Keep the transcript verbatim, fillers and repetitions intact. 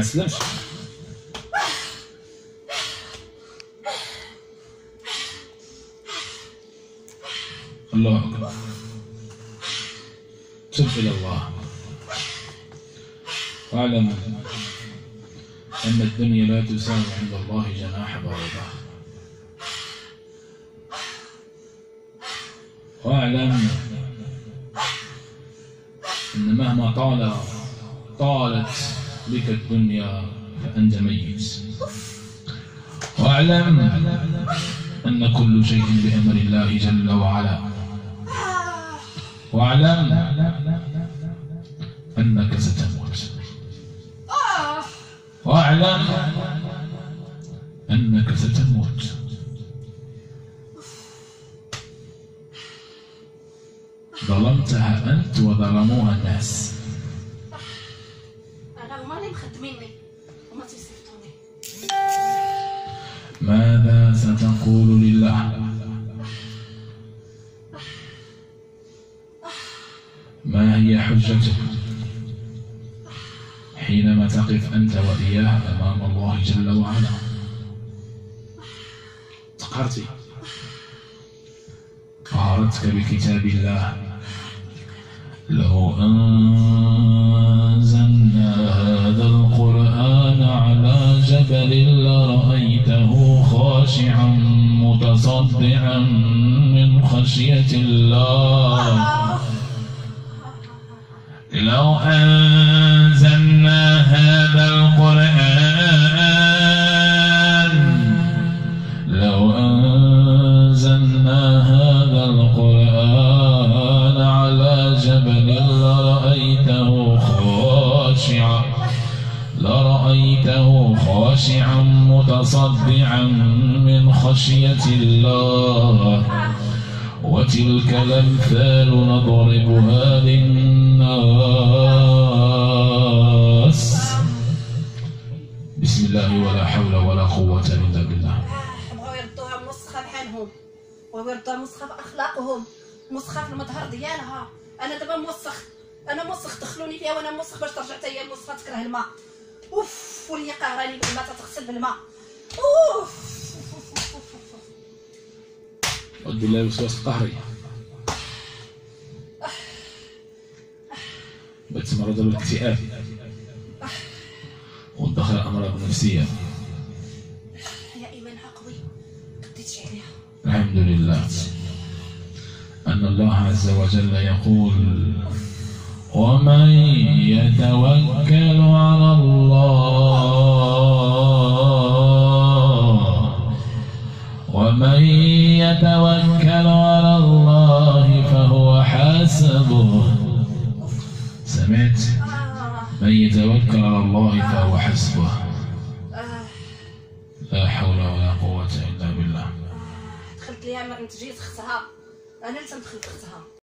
ما تسلمش. الله أكبر. تب إلى الله واعلم أن الدنيا لا تساوي عند الله جناح بعوضة. واعلم أن مهما طال طالت بك الدنيا فأنت ميت. واعلم أن كل شيء بأمر الله جل وعلا. واعلم أنك ستموت. واعلم أنك ستموت. ظلمتها أنت وظلموها الناس. أنا هما اللي مخدميني هما تيصيفطوني. ماذا ستقول لله؟ ما هي حجتك حينما تقف أنت وإياه أمام الله جل وعلا؟ قهرتي قهرتك بكتاب الله. لو أنزلنا هذا القرآن على جبل لرأيته خاشعا متصدعا من خشية الله. لو أنزلنا هذا القرآن لو أنزلنا هذا القرآن على جبل لرأيته خاشعا لرأيته خاشعا متصدعا من خشية الله. وتلك الأمثال نضربها للناس. بسم الله ولا حول ولا قوة إلا بالله. بغاو يردوها مسخة بحالهم، بغاو يردوها مسخة بأخلاقهم، مسخة في المظهر ديالها. أنا دابا موسخ، أنا موسخ دخلوني فيها وأنا موسخ باش ترجع حتى هي المسخة تكره الماء. أوف وهي قهراني بالماء تتغسل بالماء. أوف أعوذ بالله من الوسواس القهري. بتمرض بالاكتئاب وتدخل أمراض نفسية. يا إيمانها قوي قديتش عليها. الحمد لله أن الله عز وجل يقول: ومن يتوكل على الله ومن يتوكل على الله فهو حاسبه. سمعت؟ من يتوكل على الله فهو حسبه. لا حول ولا قوة إلا بالله. دخلت ليها انت جيت اختها، انا اللي تندخل اختها.